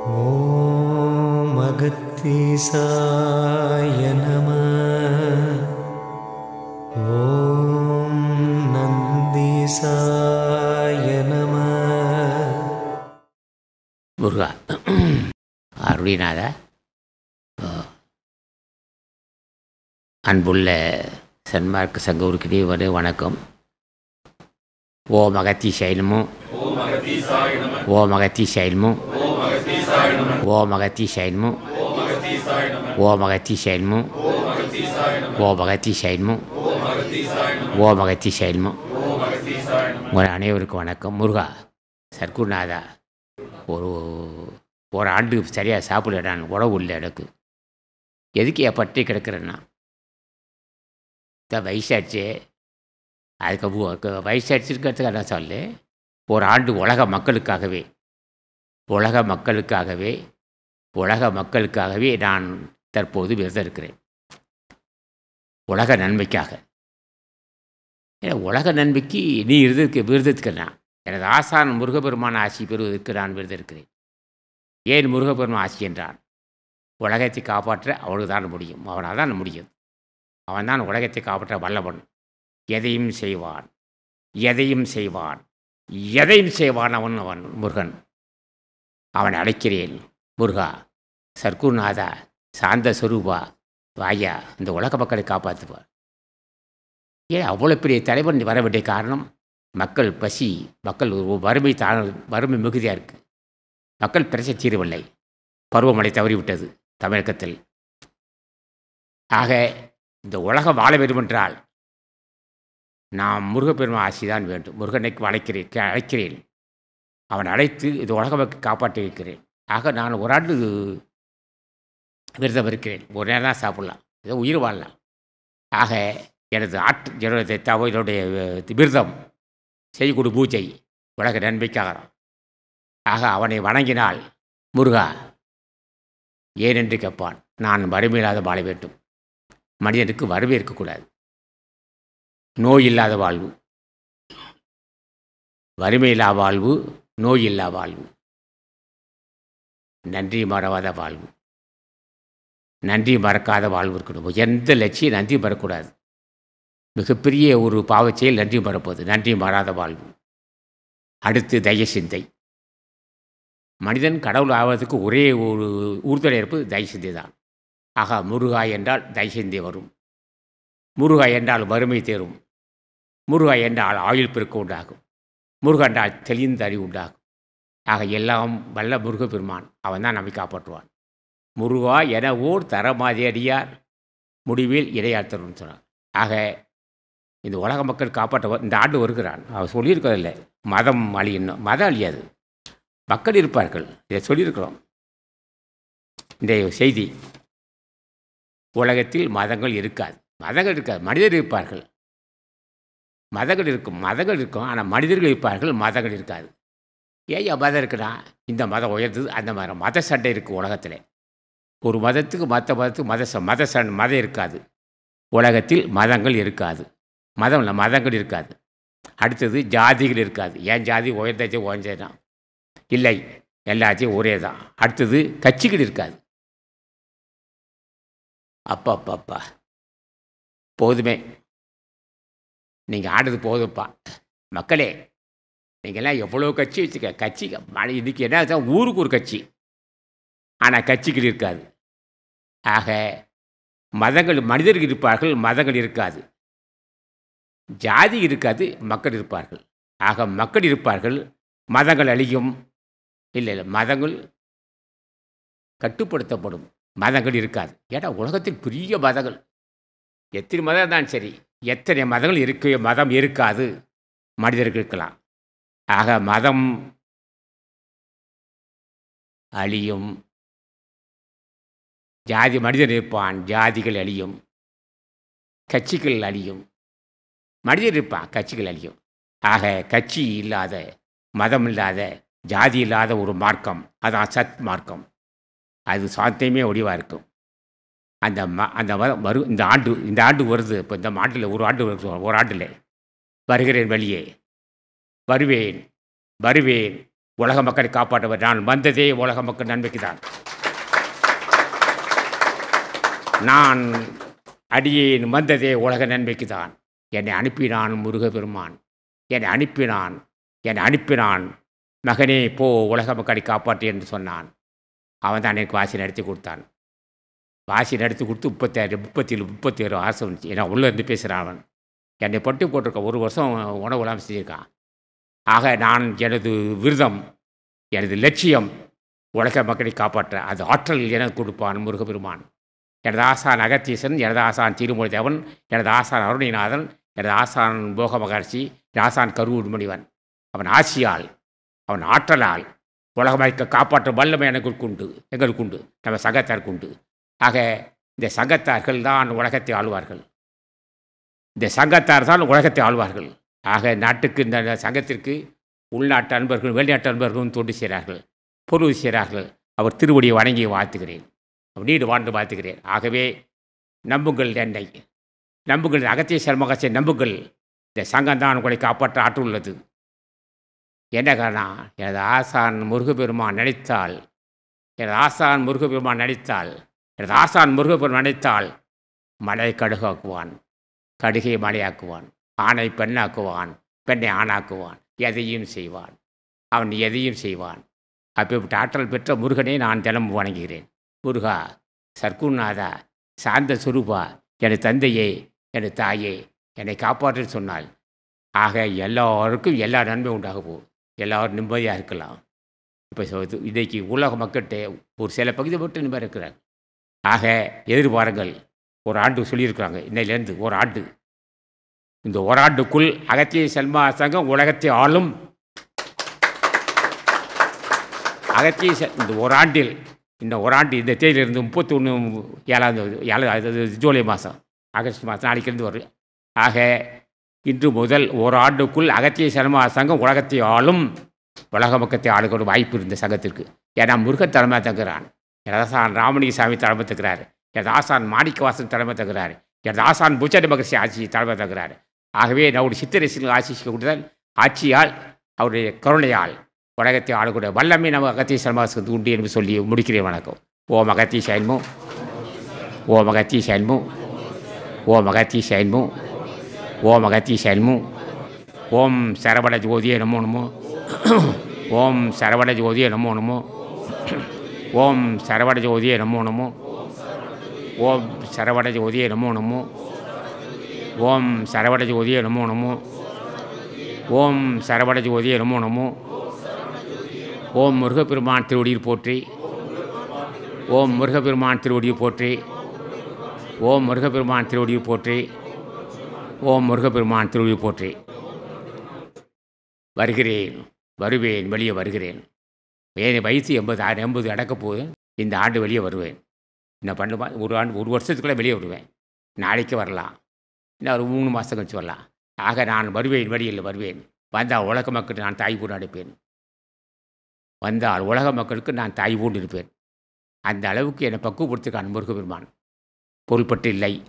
ஓம் அகத்தீசாய நம. ஓம் நந்தீசாய நம. முருகா அருளிநாத, அன்புள்ள சன்மார்க்க சங்க உறுப்பினரே வணக்கம். ஓம் அகத்தீசாய நமோ. ஓம் அகத்தீசாய நமோ. ஓம் அகத்தீசாய நமோ. ஓம் அகத்தீசாய நமோ. ஓம் அகத்தீசாய நமோ. ஓம் அகத்தீசாய நமோ. உங்கள் அனைவருக்கும் வணக்கம். முருகா சர்க்குருநாதா, ஒரு ஆண்டு சரியாக சாப்பிட நான் உணவு இல்லை எனக்கு. எதுக்கு என் பட்டி கிடக்கிறேன்னா, வயசாச்சு, அதுக்கு வயசாச்சுக்கிறதுக்காக நான் சொல்ல, ஒரு ஆண்டு உலக மக்களுக்காகவே நான் தற்போது விரதம் இருக்கிறேன். உலக நன்மைக்காக. ஏன்னா உலக நன்மைக்கு நீ விரதத்துக்கு நான் எனது ஆசான் முருகப்பெருமான ஆட்சி பெறுவதற்கு நான் விரதம் இருக்கிறேன். ஏன் முருகப்பெருமான் ஆட்சி என்றான்? உலகத்தை காப்பாற்ற அவனுக்கு தான் முடியும், அவனால் தான் முடியும். அவன் தான் உலகத்தை காப்பாற்ற வல்லவன். எதையும் செய்வான் அவன் முருகன். அவனை அழைக்கிறேன். முருகா சர்க்குருநாதா, சாந்த சொரூபா, வாயா, இந்த உலக மக்களை காப்பாற்றுவார். ஏன் அவ்வளோ பெரிய தலைவன் வர வேண்டிய காரணம்? மக்கள் பசி, மக்கள் வறுமை மிகுதியாக இருக்குது. மக்கள் பிரச்சனை தீரவில்லை. பருவமழை தவறிவிட்டது தமிழகத்தில். ஆக இந்த உலகம் வாழ வேண்டுமென்றால் நாம் முருகப்பெருமான் ஆட்சி தான் வேண்டும். முருகனை அழைக்கிறேன். அவன் அழைத்து இந்த உலக காப்பாற்றி இருக்கிறேன். ஆக நான் ஒரு ஆண்டு விரதம் இருக்கிறேன். ஒரு நேரம் தான் சாப்பிட்லாம், ஏதோ உயிர் வாழலாம். ஆக என்னுடைய விரதம் செய்யக்கூடிய பூஜை உலக நன்மைக்காக. ஆக அவனை வணங்கினால் முருகா ஏனென்று கேட்பான். நான் வறுமையில்லாத வாழ வேண்டும். மனிதனுக்கு வறுமை இருக்கக்கூடாது. நோய் இல்லாத வாழ்வு, வறுமையில்லா வாழ்வு, நோய் இல்லா வாழ்வு, நன்றி மறவாத வாழ்வு, நன்றி மறக்காத வாழ்வு இருக்கணும். எந்த லட்சியம் நன்றி மறக்கூடாது. மிகப்பெரிய ஒரு பாவச் செயல் நன்றி மறப்பது. நன்றி மாறாத வாழ்வு. அடுத்து தய சிந்தை. மனிதன் கடவுள் ஆவதற்கு ஒரே ஒரு உறுதுணை இருப்பது தய சிந்தை தான். ஆக முருகா என்றால் தய சிந்தை வரும். முருகா என்றால் வறுமை தேரும். முருகா என்றால் ஆயுள் பெருக்க உண்டாகும். முருகா என்றால் தெளிந்த அறிவு உண்டாகும். ஆக எல்லாம் வல்ல முருகப்பெருமான் அவன் தான் நம்மை காப்பாற்றுவான். முருகா என ஓர் தரமாதி அடியார் முடிவில் இடையார் தரும்னு சொன்னார். ஆக இந்த உலக மக்கள் காப்பாற்ற இந்த ஆண்டு வருகிறான். அவர் சொல்லியிருக்கிறதில்லை மதம் அழியணும். மதம் அழியாது, மக்கள் இருப்பார்கள். இதை சொல்லியிருக்கிறோம். இந்த செய்தி உலகத்தில் மதங்கள் இருக்காது. மனிதர் இருப்பார்கள். மதங்கள் இருக்கும். ஆனால் மனிதர்கள் இருப்பார்கள், மதங்கள் இருக்காது. ஏன் மதம் இருக்குன்னா, இந்த மதம் உயர்ந்தது, அந்த மத சண்டை இருக்குது உலகத்தில். ஒரு மதத்துக்கு மற்ற மதத்துக்கு மதம் இருக்காது. உலகத்தில் மதங்கள் இருக்காது. மதங்கள் இருக்காது. அடுத்தது ஜாதிகள் இருக்காது. ஏன் ஜாதி உயர்ந்தாச்சும் ஓஞ்சதான் இல்லை, எல்லாத்தையும் ஒரே தான். அடுத்தது கட்சிகள் இருக்காது. அப்பா போதுமே, நீங்கள் ஆடுறது போதும்ப்பா. மக்களே, நீங்கள்லாம் எவ்வளோ கட்சி கட்சி இன்றைக்கி என்ன, ஊருக்கு ஒரு கட்சி, ஆனால் கட்சிகள் இருக்காது. ஆக மனிதர்கள் இருப்பார்கள், மதங்கள் இருக்காது. ஜாதி இருக்காது, மக்கள் இருப்பார்கள். ஆக மக்கள் இருப்பார்கள், மதங்கள் அழியும். இல்லை, மதங்கள் கட்டுப்படுத்தப்படும், மதங்கள் இருக்காது. ஏன்னா உலகத்தில் பெரிய மதங்கள், எத்தனை மதம் தான் சரி, எத்தனை மதங்கள் மதம் இருக்காது, மனிதர்கள் இருக்கலாம். ஆக மதம் அழியும், மனிதன் இருப்பான், ஜாதிகள் அழியும், கட்சிகள் அழியும். மனிதர் இருப்பான், கட்சிகள் அழியும். ஆக கட்சி இல்லாத, மதம் இல்லாத, ஜாதி இல்லாத ஒரு மார்க்கம், அதான் சத் மார்க்கம். அது சாத்தியமே ஒடிவாக இருக்கும். அந்த இந்த ஆண்டு வருது. இப்போ இந்த ஆண்டில் ஒரு ஆண்டில் வருகிறேன் வெளியே, வருவேன் உலக மக்களை காப்பாற்றுவர். நான் வந்ததே உலக மக்கள் நன்மைக்கு தான். நான் அடியேன் வந்ததே உலக நன்மைக்கு தான். என்னை அனுப்பினான் முருகப்பெருமான். என்னை அனுப்பினான் மகனே போ உலக மக்களை காப்பாற்று என்று சொன்னான். அவன் தான் எனக்கு வாசி நடத்தி கொடுத்தான். வாசி நடத்தி கொடுத்து 37 ஆசை வந்துச்சு. ஏன்னா உள்ளேருந்து பேசுகிறான் அவன். என்னை பட்டு போட்டிருக்கான். 1 வருஷம் உணவு இல்லாமல் செஞ்சுருக்கான். ஆக நான் எனது விரதம், எனது லட்சியம் உலக மக்களை காப்பாற்ற. அது ஆற்றல் எனக்கு கொடுப்பான் முருகப்பெருமான். எனது ஆசான் அகத்தீசன், எனது ஆசான் திருமொழி தேவன், எனது ஆசான் அருணிநாதன், எனது ஆசான் போக மகர்ஷி, என் ஆசான் கருவூர் முனிவன். அவன் ஆட்சியால், அவன் ஆற்றலால் உலக மக்களை காப்பாற்ற வல்லமை எங்களுக்கு உண்டு, நம்ம சங்கத்தாருக்கு உண்டு. ஆக இந்த சங்கத்தார்கள் தான் உலகத்தை ஆளுவார்கள். இந்த சங்கத்தார் தான் உலகத்தை ஆளுவார்கள். ஆக நாட்டுக்கு, இந்த சங்கத்திற்கு உள்நாட்டு அன்பர்களும் வெளிநாட்டு அன்பர்களும் தொண்டு செய்கிறார்கள், பொருள் செய்கிறார்கள். அவர் திருவடியை வணங்கி வாழ்த்துகிறேன். அவர் நீடு வாழ்ந்து வாழ்த்துகிறேன். ஆகவே நம்புங்கள், என்னை நம்புங்கள், அகத்தீஸ்வர மகர்ஷியை நம்புங்கள். இந்த சங்கம்தான் உங்களை காப்பாற்ற ஆற்றல் உள்ளது. என்ன காரணம்? எனது ஆசான் முருகப்பெருமான் நினைத்தால், எனது ஆசான் முருகப்பெருமான் நினைத்தால் மலை கடுகாக்குவான், கடுகை மலையாக்குவான், ஆணை பெண்ணாக்குவான், பெண்ணை ஆணாக்குவான், எதையும் செய்வான். அவன் எதையும் செய்வான். அப்படிப்பட்ட ஆற்றல் பெற்ற முருகனை நான் தினமும் வணங்குகிறேன். முருகா, சர்க்குநாதா, சாந்த சுரூபா, எனது தந்தையே, எனது தாயே, என்னை காப்பாற்று சொன்னால் ஆக எல்லாருக்கும் எல்லா நன்மை உண்டாக போகும். எல்லோரும் நிம்மதியாக இருக்கலாம். இப்போ இன்றைக்கி உலக மக்கள்கிட்ட ஒரு சில பகுதி மட்டும் நிம்மதியாக இருக்கிறாங்க. ஆக எதிர்பாருங்கள். ஒரு ஆண்டு சொல்லியிருக்கிறாங்க, இன்னையிலேருந்து ஒரு ஆண்டு. இந்த ஓராண்டுக்குள் அகத்திய சன்மா சங்கம் உலகத்தை ஆளும். இந்த ஓராண்டில், இந்த தேதியிலிருந்து 31/7 ஜூலை மாதம், ஆகஸ்ட் மாதம் நாளைக்கிருந்து வரும். ஆக இன்று முதல் ஓராண்டுக்குள் அகத்திய சன்மா சங்கம் உலகத்தை ஆளும். உலக மக்கத்தை ஆளுகிற வாய்ப்பு இருந்த சங்கத்திற்கு. ஏன்னா முருகன் தலைமை தங்குறான், எனது ஆசான் ராமலிங்க சாமி தலைமை தங்குறாரு, எனது ஆசான் மாணிக்கவாசன் தலைமை தங்குறாரு, எனது ஆசான் புச்சடி மகர்ஷி ஆட்சி தலைமை தங்குறாரு. ஆகவே நம்முடைய சித்தரசிகள் ஆட்சிக்கூடுதல் ஆட்சியால், அவருடைய கருணையால் உலகத்தை ஆளக்கூடிய வல்லமை நம்ம அகத்திய சன்மாசத்துக்கு உண்டு என்று சொல்லி முடிக்கிறேன். வணக்கம். ஓம் அகத்திய சைன்மோ, ஓம் அகத்திய சைன்மோ, ஓம் அகத்திய சைன்மோ, ஓம் அகத்திய சைன்மோ, ஓம் சரவண ஜோதியே நமோ நமோ, ஓம் சரவண ஜோதியே நமோ நமோ, ஓம் சரவண ஜோதியே நமோ நமோ, ஓம் சரவண ஜோதியே நமோ நமோ, ஓம் சரவண ஜோதியே நமோ நமோ, ஓம் சரவண ஜோதியே நமோ நமோ, ஓம் முருகப்பெருமான் திருவடியில் போற்றி, ஓம் முருகப்பெருமான் திருவடியில் போற்றி, ஓம் முருகப்பெருமான் திருவடியில் போற்றி, ஓம் முருகப்பெருமான் திருவடியில் போற்றி. வருவேன், வெளியே வருகிறேன். என் வயசு 80 அடக்கப் போது இந்த ஆண்டு வெளியே வருவேன். என்ன பண்ணுமா, ஒரு வருஷத்துக்குள்ளே வெளியே வருவேன். நாளைக்கு வரலாம், இன்னும் ஒரு 3 மாதம் கழிச்சு வரலாம். ஆக நான் வருவேன், வெளியில் வருவேன். வந்தால் உலக மக்களுக்கு நான் தாய் போன்று அடைப்பேன். வந்தால் உலக மக்களுக்கு நான் தாய் போன்று இருப்பேன். அந்த அளவுக்கு என்னை பக்குவப்படுத்திருக்கான் முருகப்பெருமான். பொருள்பட்டு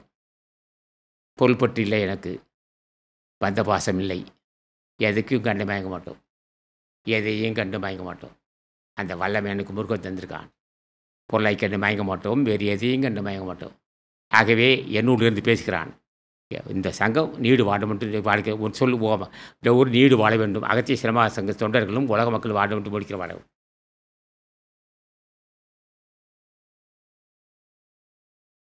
இல்லை, எனக்கு வந்த பாசம் இல்லை. எதுக்கும் கண்டு மயங்க மாட்டோம், எதையும் கண்டு மயங்க மாட்டோம். அந்த வல்லமை எனக்கு முருகன் தந்திருக்கான். பொருளை கண்டு மயங்க மாட்டோம், வேறு எதையும் கண்டு மயங்க மாட்டோம். ஆகவே என்னோடு இருந்து பேசுகிறான். இந்த சங்கம் நீடு வாடும் என்று வாழ்க்கை சொல்லுவோம். ஒரு நீடு வாழ வேண்டும். அகத்திய சிரம சங்க தொண்டர்களும் உலக மக்கள் வாடும் என்று முடிக்கிற வாழ